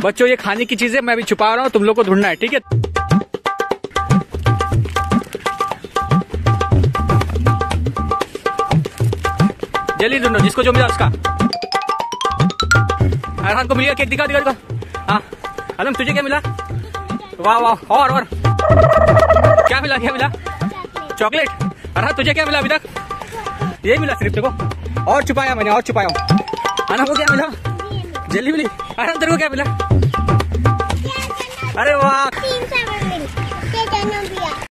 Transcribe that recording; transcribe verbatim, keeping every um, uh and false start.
बच्चों ये खाने की चीजें मैं अभी छुपा रहा हूँ, तुम लोग को ढूंढना है, ठीक है। जल्दी ढूंढो, जिसको जो मिला उसका। अरहान को मिल गया केक, दिखा दिखा दिखा। हाँ आलम तुझे क्या मिला? वाह वाह, और और क्या मिला, क्या मिला? चॉकलेट। अरहान तुझे क्या मिला अभी तक? ये मिला सिर्फ देखो, और छुपाया मैंने, और छुपाया हूँ। अरहान को क्या मिला? जल्दी मिली। अरहान तेरे को क्या मिला? अरे वाह।